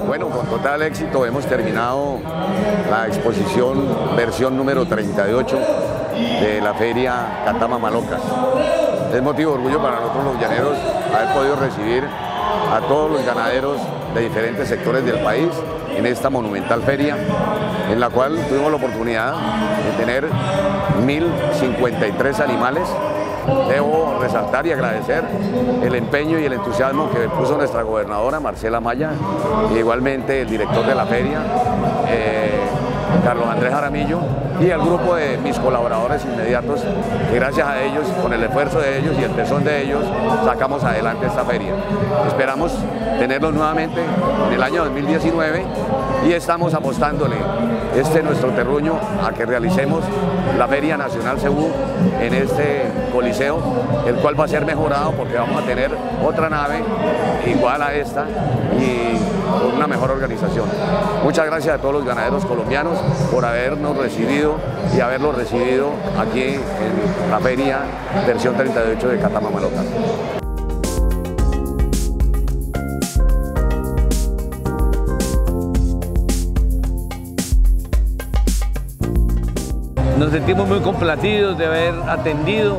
Bueno, con total éxito hemos terminado la exposición versión número 38 de la feria Catama Malocas. Es motivo de orgullo para nosotros los llaneros haber podido recibir a todos los ganaderos de diferentes sectores del país en esta monumental feria, en la cual tuvimos la oportunidad de tener 1053 animales. Debo resaltar y agradecer el empeño y el entusiasmo que puso nuestra gobernadora Marcela Maya, e igualmente el director de la feria, Carlos Andrés Jaramillo, y al grupo de mis colaboradores inmediatos, que gracias a ellos, con el esfuerzo de ellos y el tesón de ellos, sacamos adelante esta feria. Esperamos tenerlos nuevamente en el año 2019 y estamos apostándole nuestro terruño a que realicemos la Feria Nacional Cebú en este coliseo, el cual va a ser mejorado porque vamos a tener otra nave igual a esta y con una mejor organización. Muchas gracias a todos los ganaderos colombianos por habernos recibido y haberlos recibido aquí en la feria versión 38 de Catama Malocas. Nos sentimos muy complacidos de haber atendido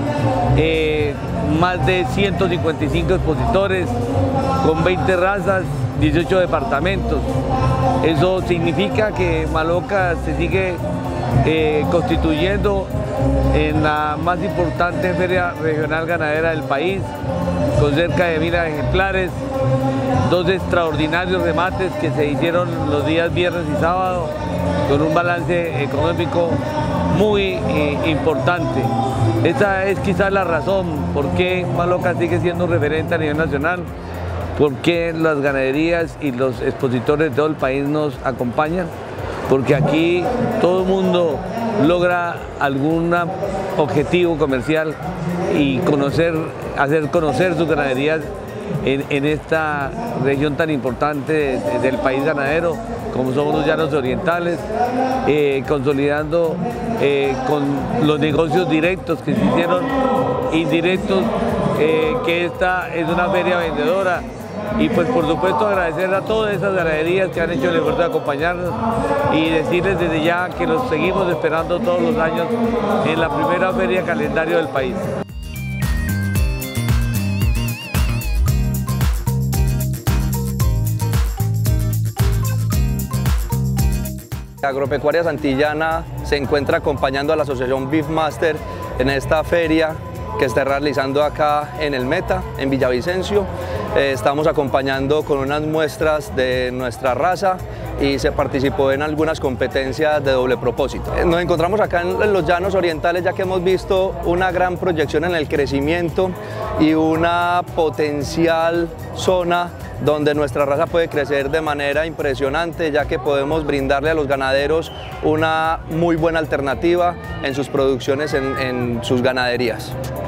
más de 155 expositores con 20 razas, 18 departamentos. Eso significa que Malocas se sigue constituyendo en la más importante feria regional ganadera del país, con cerca de 1000 ejemplares, 2 extraordinarios remates que se hicieron los días viernes y sábado, con un balance económico muy importante. Esa es quizás la razón por qué Malocas sigue siendo un referente a nivel nacional, por qué las ganaderías y los expositores de todo el país nos acompañan, porque aquí todo el mundo logra algún objetivo comercial y hacer conocer sus ganaderías en esta región tan importante del país ganadero, como somos los llanos orientales, consolidando con los negocios directos que se hicieron, indirectos, que esta es una feria vendedora. Y pues por supuesto agradecer a todas esas ganaderías que han hecho el esfuerzo de acompañarnos y decirles desde ya que los seguimos esperando todos los años en la primera feria calendario del país. Agropecuaria Santillana se encuentra acompañando a la asociación Beefmaster en esta feria que está realizando acá en el Meta, en Villavicencio. Estamos acompañando con unas muestras de nuestra raza y se participó en algunas competencias de doble propósito. Nos encontramos acá en los llanos orientales, ya que hemos visto una gran proyección en el crecimiento y una potencial zona donde nuestra raza puede crecer de manera impresionante, ya que podemos brindarle a los ganaderos una muy buena alternativa en sus producciones en sus ganaderías.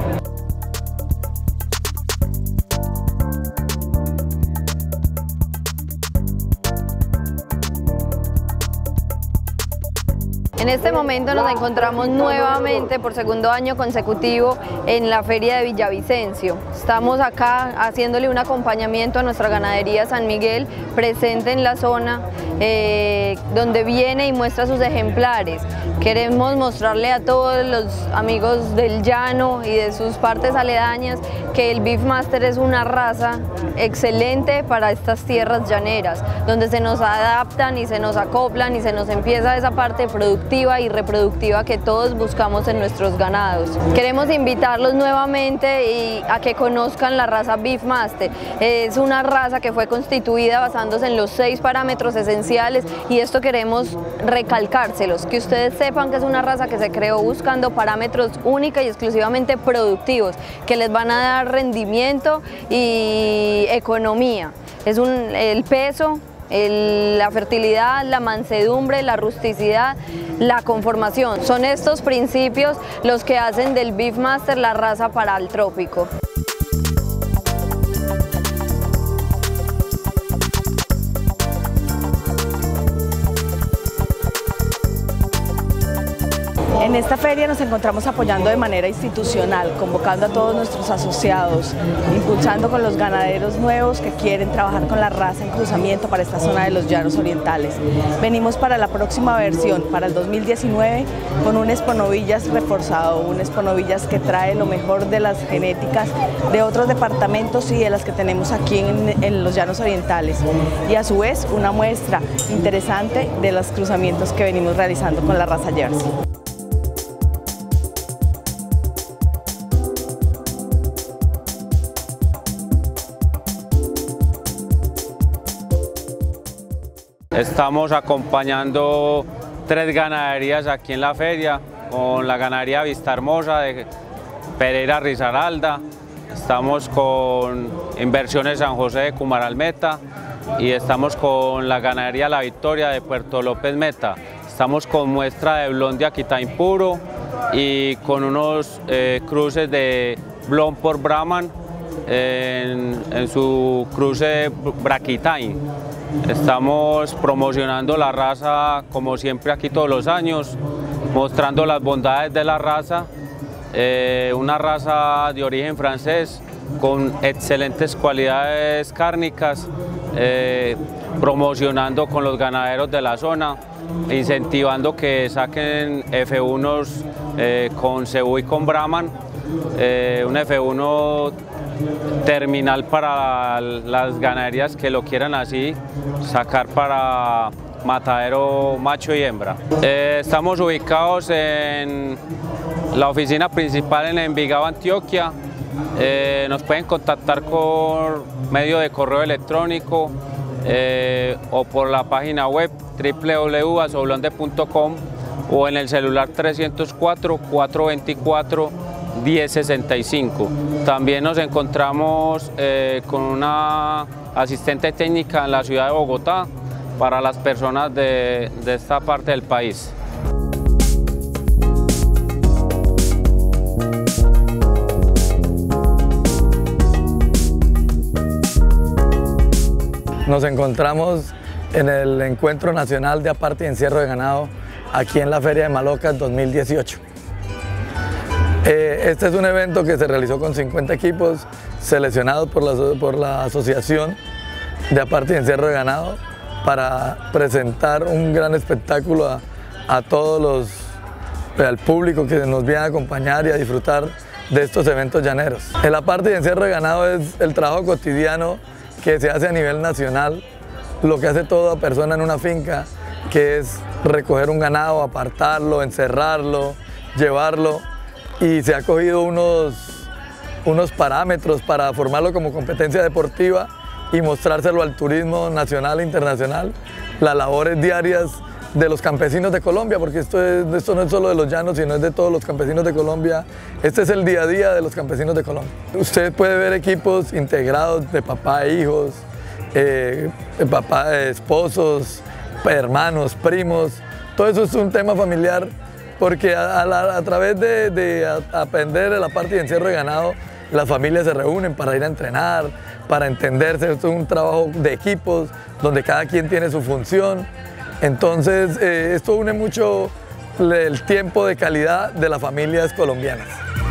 En este momento nos encontramos nuevamente por segundo año consecutivo en la Feria de Villavicencio. Estamos acá haciéndole un acompañamiento a nuestra ganadería San Miguel, presente en la zona, donde viene y muestra sus ejemplares. Queremos mostrarle a todos los amigos del llano y de sus partes aledañas que el Beefmaster es una raza excelente para estas tierras llaneras, donde se nos adaptan y se nos acoplan y se nos empieza esa parte productiva y reproductiva que todos buscamos en nuestros ganados. Queremos invitarlos nuevamente a que conozcan la raza Beefmaster. Es una raza que fue constituida basándose en los 6 parámetros esenciales y esto queremos recalcárselos, que ustedes sepan que es una raza que se creó buscando parámetros única y exclusivamente productivos, que les van a dar rendimiento y economía. Es el peso, la fertilidad, la mansedumbre, la rusticidad, la conformación. Son estos principios los que hacen del Beefmaster la raza para el trópico. En esta feria nos encontramos apoyando de manera institucional, convocando a todos nuestros asociados, impulsando con los ganaderos nuevos que quieren trabajar con la raza en cruzamiento para esta zona de los llanos orientales. Venimos para la próxima versión, para el 2019, con un Exponovillas reforzado, un Exponovillas que trae lo mejor de las genéticas de otros departamentos y de las que tenemos aquí en los llanos orientales. Y a su vez una muestra interesante de los cruzamientos que venimos realizando con la raza Jersey. Estamos acompañando 3 ganaderías aquí en la feria, con la ganadería Vista Hermosa de Pereira Risaralda, estamos con Inversiones San José de Cumaral Meta y estamos con la ganadería La Victoria de Puerto López Meta. Estamos con muestra de blond de Aquitaine puro y con unos cruces de blond por Brahman en su cruce Braquitaine. Estamos promocionando la raza como siempre aquí todos los años, mostrando las bondades de la raza, una raza de origen francés con excelentes cualidades cárnicas, promocionando con los ganaderos de la zona, incentivando que saquen F1s con cebú y con Brahman, un F1 terminal para las ganaderías que lo quieran así, sacar para matadero macho y hembra. Estamos ubicados en la oficina principal en Envigado, Antioquia. Nos pueden contactar por medio de correo electrónico o por la página web www.asoblonde.com o en el celular 304-424-1065. También nos encontramos con una asistente técnica en la ciudad de Bogotá para las personas de esta parte del país. Nos encontramos en el Encuentro Nacional de Aparte y Encierro de Ganado aquí en la Feria de Malocas 2018. Este es un evento que se realizó con 50 equipos seleccionados por la Asociación de Aparte y Encierro de Ganado para presentar un gran espectáculo a todos al público que nos viene a acompañar y a disfrutar de estos eventos llaneros. El aparte y encierro de ganado es el trabajo cotidiano que se hace a nivel nacional, lo que hace toda persona en una finca, que es recoger un ganado, apartarlo, encerrarlo, llevarlo, y se ha cogido unos parámetros para formarlo como competencia deportiva y mostrárselo al turismo nacional e internacional, las labores diarias de los campesinos de Colombia, porque esto no es solo de los llanos, sino es de todos los campesinos de Colombia. Este es el día a día de los campesinos de Colombia. Usted puede ver equipos integrados de papá e hijos, esposos, hermanos, primos. Todo eso es un tema familiar, porque a través de aprender el aparte y encierro de ganado, las familias se reúnen para ir a entrenar, para entenderse. Esto es un trabajo de equipos, donde cada quien tiene su función. Entonces, esto une mucho el tiempo de calidad de las familias colombianas.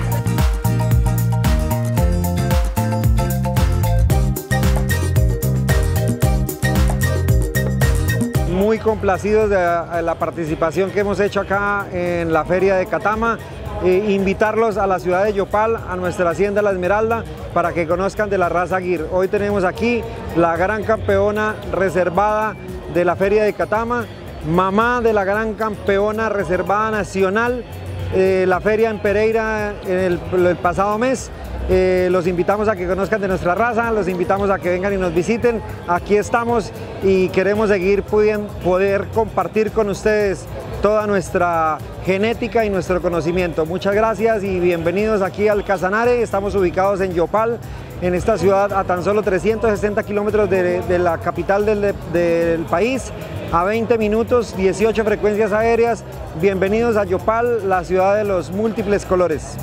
Muy complacidos de la participación que hemos hecho acá en la Feria de Catama. Invitarlos a la ciudad de Yopal, a nuestra hacienda La Esmeralda, para que conozcan de la raza Gir. Hoy tenemos aquí la gran campeona reservada de la Feria de Catama, mamá de la gran campeona reservada nacional, la feria en Pereira el pasado mes. Los invitamos a que conozcan de nuestra raza, los invitamos a que vengan y nos visiten. Aquí estamos y queremos seguir poder compartir con ustedes toda nuestra genética y nuestro conocimiento. Muchas gracias y bienvenidos aquí al Casanare. Estamos ubicados en Yopal, en esta ciudad a tan solo 360 kilómetros de la capital del país, a 20 minutos, 18 frecuencias aéreas. Bienvenidos a Yopal, la ciudad de los múltiples colores.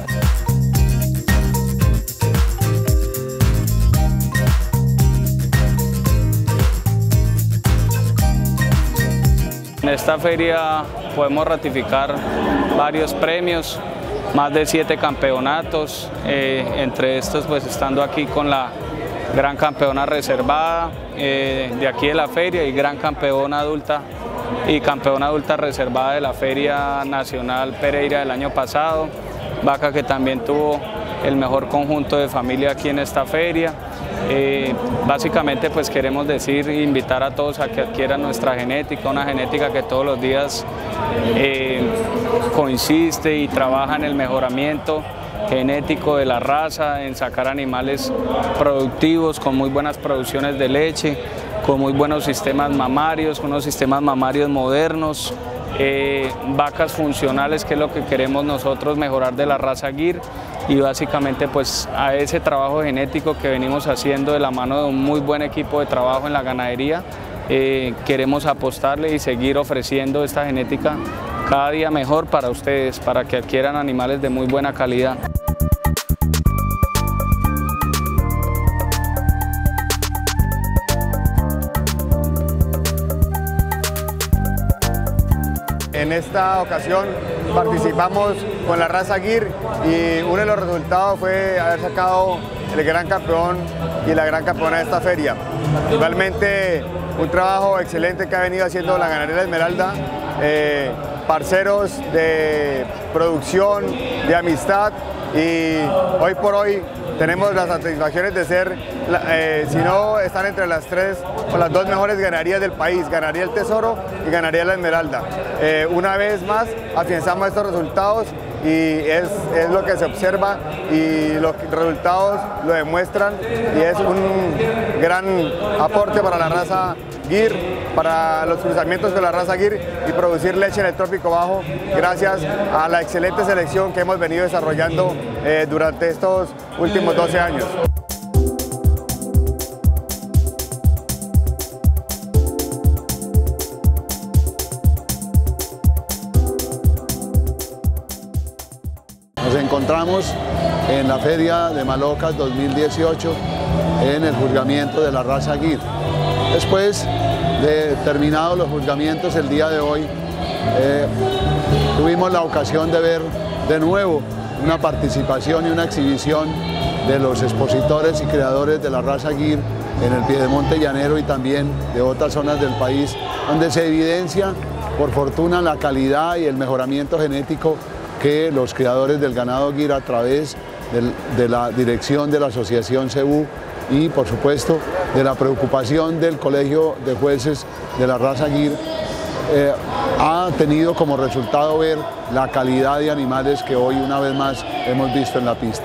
En esta feria podemos ratificar varios premios, más de 7 campeonatos, entre estos pues estando aquí con la gran campeona reservada de aquí de la feria y gran campeona adulta y campeona adulta reservada de la Feria Nacional Pereira del año pasado, vaca que también tuvo el mejor conjunto de familia aquí en esta feria. Básicamente pues queremos decir e invitar a todos a que adquieran nuestra genética, una genética que todos los días consiste y trabaja en el mejoramiento genético de la raza, en sacar animales productivos con muy buenas producciones de leche, con muy buenos sistemas mamarios, unos sistemas mamarios modernos, vacas funcionales, que es lo que queremos nosotros mejorar de la raza Gir, y básicamente pues a ese trabajo genético que venimos haciendo de la mano de un muy buen equipo de trabajo en la ganadería, queremos apostarle y seguir ofreciendo esta genética cada día mejor para ustedes, para que adquieran animales de muy buena calidad. En esta ocasión participamos con la raza Gir y uno de los resultados fue haber sacado el gran campeón y la gran campeona de esta feria. Realmente un trabajo excelente que ha venido haciendo la ganadería Esmeralda, parceros de producción, de amistad, y hoy por hoy tenemos las satisfacciones de ser, si no están entre las 3 o las 2 mejores ganaderías del país, Ganadería El Tesoro y Ganadería La Esmeralda. Una vez más afianzamos estos resultados y es lo que se observa y los resultados lo demuestran, y es un gran aporte para la raza Gir, para los cruzamientos de la raza Gir y producir leche en el trópico bajo, gracias a la excelente selección que hemos venido desarrollando durante estos últimos 12 años. Nos encontramos en la Feria de Malocas 2018 en el juzgamiento de la raza Gir. Después de terminados los juzgamientos el día de hoy, tuvimos la ocasión de ver de nuevo una participación y una exhibición de los expositores y creadores de la raza Gir en el Piedemonte Llanero y también de otras zonas del país, donde se evidencia, por fortuna, la calidad y el mejoramiento genético que los criadores del ganado Gir, a través de la dirección de la Asociación CEBU y, por supuesto, de la preocupación del Colegio de Jueces de la raza Gir, ha tenido como resultado ver la calidad de animales que hoy una vez más hemos visto en la pista.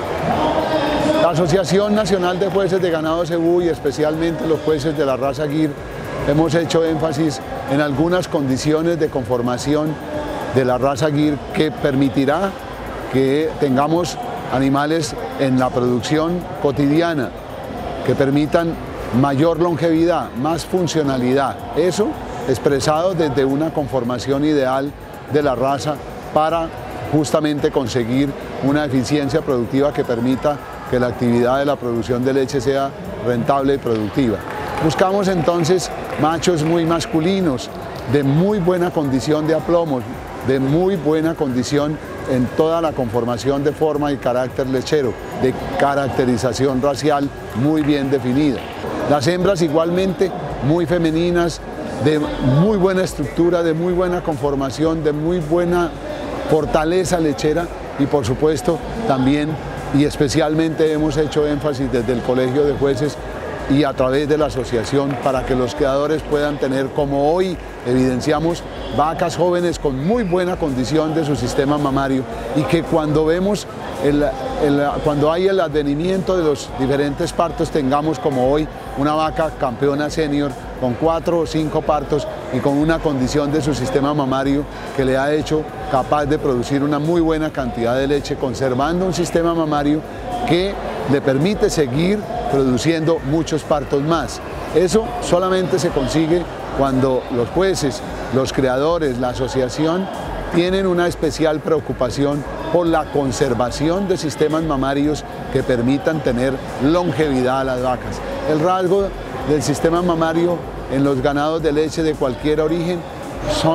La Asociación Nacional de Jueces de Ganado CEBU y especialmente los jueces de la raza Gir hemos hecho énfasis en algunas condiciones de conformación de la raza Gir que permitirá que tengamos animales en la producción cotidiana que permitan mayor longevidad, más funcionalidad. Eso expresado desde una conformación ideal de la raza para justamente conseguir una eficiencia productiva que permita que la actividad de la producción de leche sea rentable y productiva. Buscamos entonces machos muy masculinos, de muy buena condición de aplomos, de muy buena condición en toda la conformación de forma y carácter lechero, de caracterización racial muy bien definida. Las hembras igualmente muy femeninas, de muy buena estructura, de muy buena conformación, de muy buena fortaleza lechera, y por supuesto también y especialmente hemos hecho énfasis desde el Colegio de Jueces y a través de la asociación para que los criadores puedan tener, como hoy evidenciamos, vacas jóvenes con muy buena condición de su sistema mamario, y que cuando vemos cuando hay el advenimiento de los diferentes partos tengamos, como hoy, una vaca campeona senior con 4 o 5 partos y con una condición de su sistema mamario que le ha hecho capaz de producir una muy buena cantidad de leche, conservando un sistema mamario que le permite seguir produciendo muchos partos más. Eso solamente se consigue cuando los jueces, los creadores, la asociación tienen una especial preocupación por la conservación de sistemas mamarios que permitan tener longevidad a las vacas. El rasgo del sistema mamario en los ganados de leche de cualquier origen son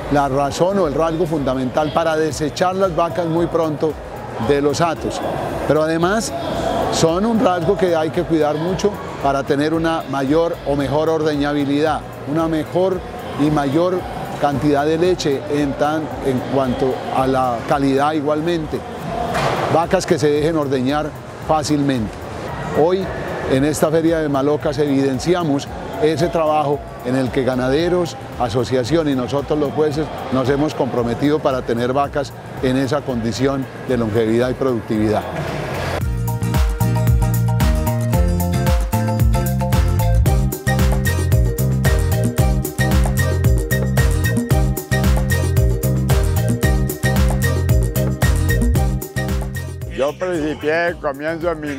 la razón o el rasgo fundamental para desechar las vacas muy pronto de los hatos. Pero además son un rasgo que hay que cuidar mucho para tener una mayor o mejor ordeñabilidad, una mejor y mayor cantidad de leche en cuanto a la calidad igualmente. Vacas que se dejen ordeñar fácilmente. Hoy en esta feria de Malocas evidenciamos ese trabajo en el que ganaderos, asociación y nosotros los jueces nos hemos comprometido para tener vacas en esa condición de longevidad y productividad. Yo principié el comienzo en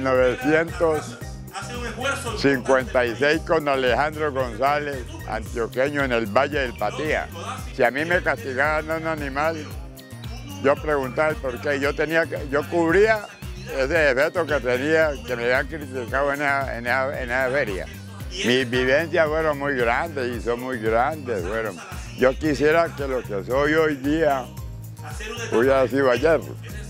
1956 con Alejandro González, antioqueño en el Valle del Patía. Si a mí me castigaban a un animal, yo preguntaba el por qué. Yo cubría ese defecto que tenía, que me habían criticado en esa feria. Mis vivencias fueron muy grandes y son muy grandes. Yo quisiera que lo que soy hoy día hubiera sido ayer.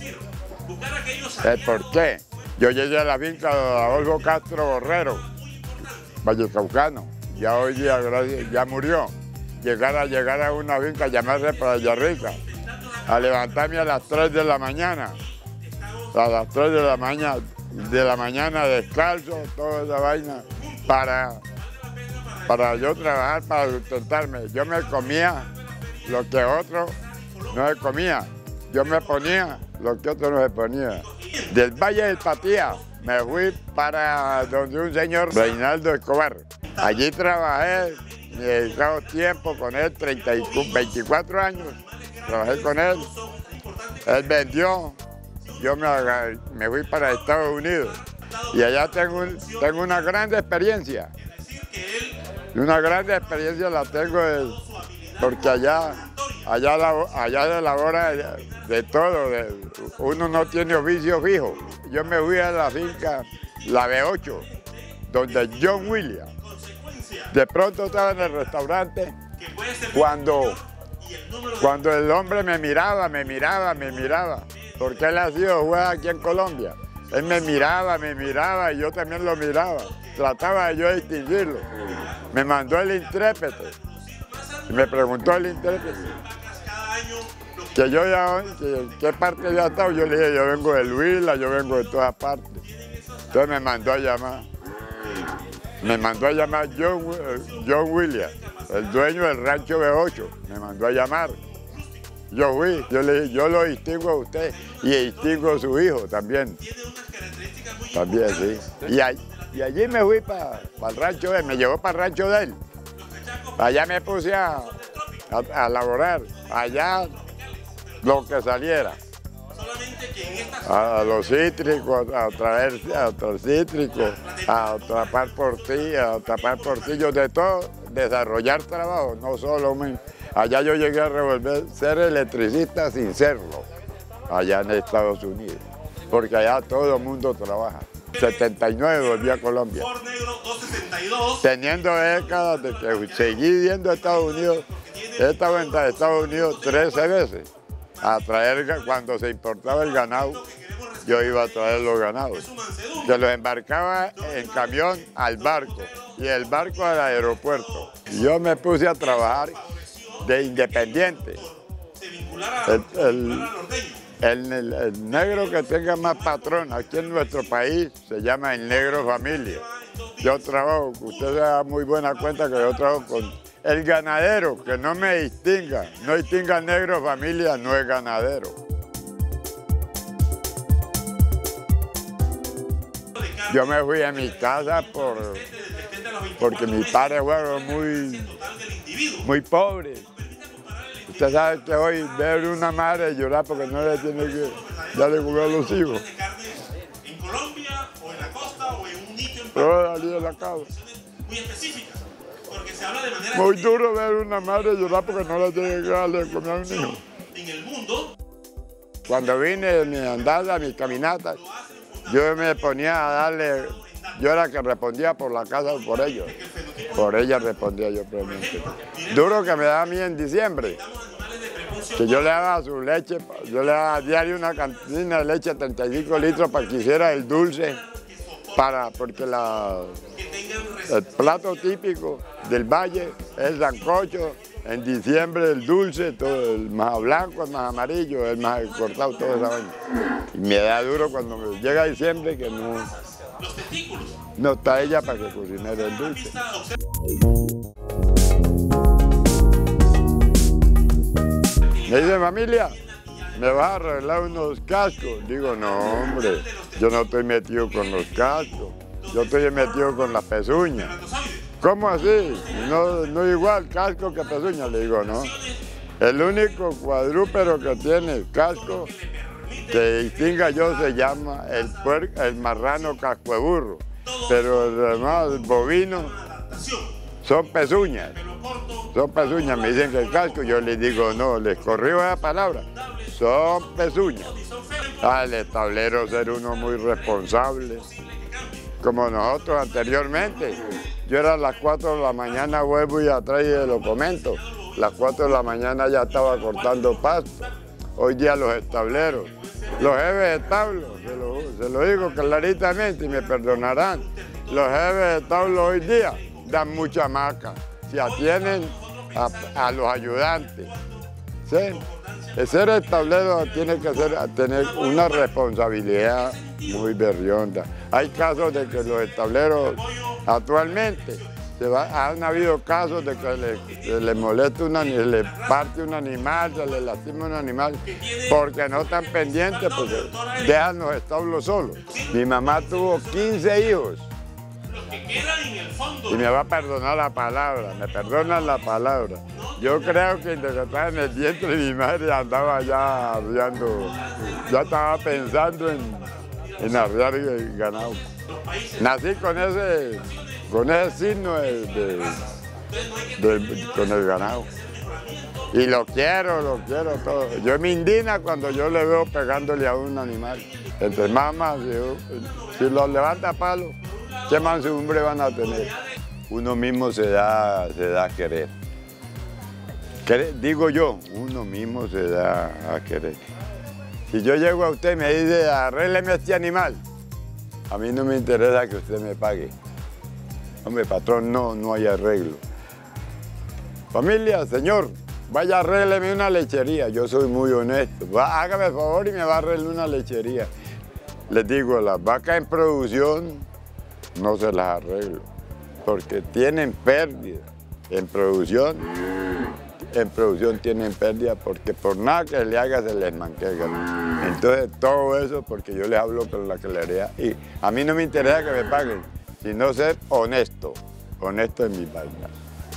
¿Por qué? Yo llegué a la finca de Adolfo Castro Borrero, vallecaucano, ya hoy día ya murió. Llegar a una finca, llamarse para Villarrica, a levantarme a las 3 de la mañana, a las 3 de la mañana descalzo, toda esa vaina, para yo trabajar, para sustentarme. Yo me comía lo que otro no se comía, yo me ponía lo que otro no se ponía. Del Valle del Patía me fui para donde un señor Reinaldo Escobar. Allí trabajé, me he dedicado tiempo con él, 24 años, trabajé con él. Él vendió, yo me fui para Estados Unidos y allá tengo una gran experiencia. Una gran experiencia la tengo porque allá se elabora de todo, uno no tiene oficio fijo. Yo me fui a la finca, la B8, donde John Williams. De pronto estaba en el restaurante cuando el hombre me miraba, porque él ha sido juez aquí en Colombia. Él me miraba y yo también lo miraba. Trataba yo de distinguirlo. Me mandó el intérprete. Y me preguntó el intérprete ¿qué parte había estado? Yo le dije, yo vengo de Huila, yo vengo de todas partes. Entonces me mandó a llamar. John Williams, el dueño del rancho B8, me mandó a llamar. Yo fui, yo le dije, yo lo distingo a usted y distingo a su hijo también. También, sí. Y allí me fui para el rancho de él, me llevó para el rancho de él. Allá me puse a laborar, allá lo que saliera. A los cítricos, a traer cítricos, a atrapar portillos, de todo, desarrollar trabajo, no solo allá yo llegué a ser electricista sin serlo, allá en Estados Unidos, porque allá todo el mundo trabaja. 79 volví a Colombia, teniendo décadas de que seguí viendo a Estados Unidos. He estado en Estados Unidos 13 veces. A traer, cuando se importaba el ganado, yo iba a traer los ganados. Se los embarcaba en camión al barco y el barco al aeropuerto. Yo me puse a trabajar de independiente. El negro que tenga más patrón aquí en nuestro país se llama el negro familia. Yo trabajo, usted se da muy buena cuenta que yo trabajo con el ganadero, que no me distinga, no distinga negro familia, no es ganadero. Yo me fui a mi casa porque mis padres fueron muy pobres. Usted sabe que hoy ver una madre llorar porque no le tiene que darle comer a los hijos. ¿En Colombia o en la costa o en un nicho en salí de la casa. Muy específica, porque se habla de manera muy duro ver una madre llorar porque no le tiene que darle comer a un hijo. En el mundo. Cuando vine de mi andada, mis caminatas, yo me ponía a darle, yo era que respondía por la casa por ellos. Por ella respondía yo probablemente. Duro que me da a mí en diciembre. que yo le daba su leche, yo le daba a diario una cantina de leche de 35 litros para que hiciera el dulce, porque el plato típico del valle es el sancocho, en diciembre el dulce, todo, el más blanco, el más amarillo, el más cortado, todo esa vaina. Y me da duro cuando me llega diciembre que no está ella para que cocine el dulce. Me dice, familia, ¿me vas a arreglar unos cascos? Digo, no, hombre, yo no estoy metido con los cascos, yo estoy metido con las pezuñas. ¿Cómo así? No igual casco que pezuña, le digo, no. El único cuadrúpedo que tiene casco que distinga yo se llama el marrano casco de burro, pero los demás bovinos son pezuñas. Son pezuñas, me dicen que el casco, yo les digo no, les corrijo esa palabra, son pezuñas. El establero ser uno muy responsable, como nosotros anteriormente. Yo era a las 4 de la mañana, vuelvo y atrás y lo comento. A las 4 de la mañana ya estaba cortando pasto. Hoy día los estableros, los jefes de establo, se lo digo claritamente y me perdonarán, los jefes de establo hoy día dan mucha maca, se atienen a los ayudantes. ¿Sí? El ser establero tiene que tener una responsabilidad muy berrionda. Hay casos de que los estableros actualmente, han habido casos de que se les molesta se les parte un animal, se les lastima un animal, porque no están pendientes, porque dejan los establos solos. Mi mamá tuvo 15 hijos. Y me va a perdonar la palabra, me perdonan la palabra. Yo creo que desde que estaba en el vientre de mi madre andaba ya arriando, ya estaba pensando en arriar el ganado. Nací con ese signo con el ganado. Y lo quiero todo. Yo me indigna cuando yo le veo pegándole a un animal. Entre mamás, si los levanta a palo, ¿qué mansedumbre van a tener? Uno mismo se da a querer. Digo yo, uno mismo se da a querer. Si yo llego a usted y me dice, arrégleme este animal, a mí no me interesa que usted me pague. Hombre, patrón, no hay arreglo. Familia, señor, vaya arrégleme una lechería. Yo soy muy honesto. Hágame el favor y me va a arreglar una lechería. Les digo, las vacas en producción no se las arreglo, porque tienen pérdida. En producción tienen pérdida porque por nada que le haga se les manquega. Entonces todo eso porque yo les hablo con la claridad y a mí no me interesa que me paguen, sino ser honesto en mi vaina.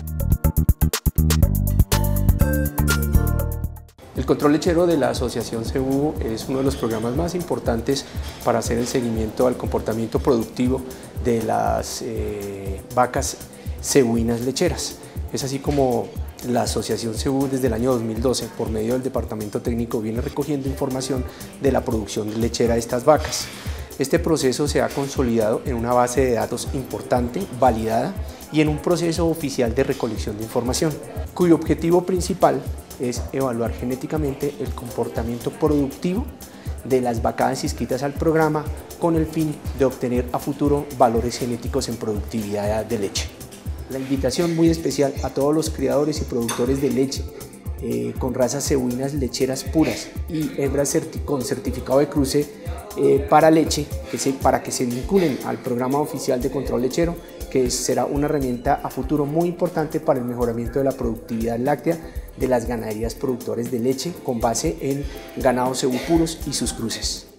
El control lechero de la Asociación CEBU es uno de los programas más importantes para hacer el seguimiento al comportamiento productivo de las vacas cebuinas lecheras. Es así como la Asociación CEBU desde el año 2012, por medio del Departamento Técnico, viene recogiendo información de la producción lechera de estas vacas. Este proceso se ha consolidado en una base de datos importante, validada y en un proceso oficial de recolección de información, cuyo objetivo principal es evaluar genéticamente el comportamiento productivo de las vacadas inscritas al programa con el fin de obtener a futuro valores genéticos en productividad de leche. La invitación muy especial a todos los criadores y productores de leche con razas cebuinas lecheras puras y hembras con certificado de cruce para leche, para que se vinculen al programa oficial de control lechero, que será una herramienta a futuro muy importante para el mejoramiento de la productividad láctea de las ganaderías productores de leche con base en ganados cebú puros y sus cruces.